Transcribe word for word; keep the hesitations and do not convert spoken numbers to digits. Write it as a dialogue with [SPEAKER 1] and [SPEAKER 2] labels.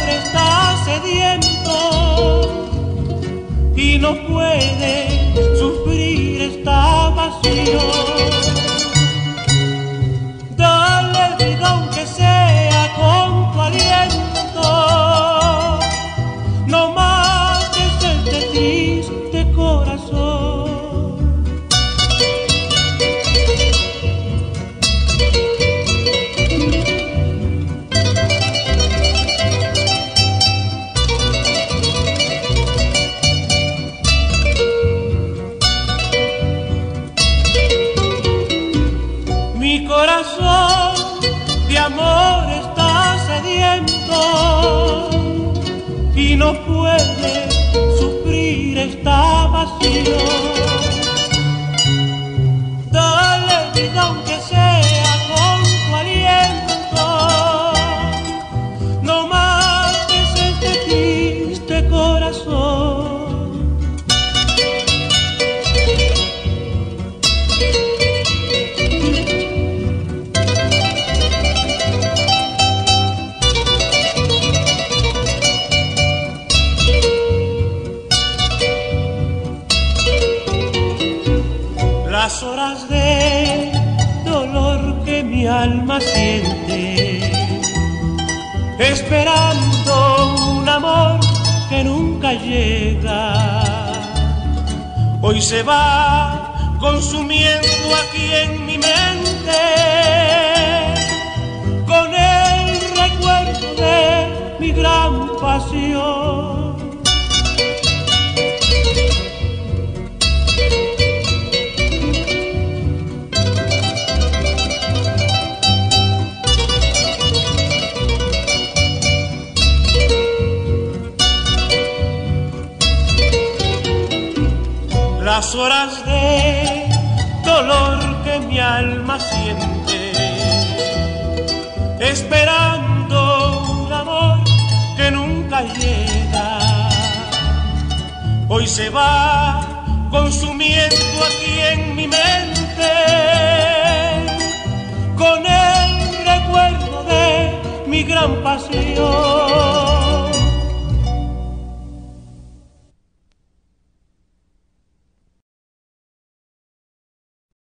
[SPEAKER 1] está sediento y no puede sufrir, está vacío. Dale vida aunque sea con tu aliento, no mates este triste corazón. Mi corazón de amor está sediento y no puede sufrir, está vacío. Dale vida aunque sea con tu aliento, no mates este triste corazón. Las horas de dolor que mi alma siente, esperando un amor que nunca llega, hoy se va consumiendo aquí en mi mente, con el recuerdo de mi gran pasión. Las horas de dolor que mi alma siente, esperando un amor que nunca llega, hoy se va consumiendo aquí en mi mente,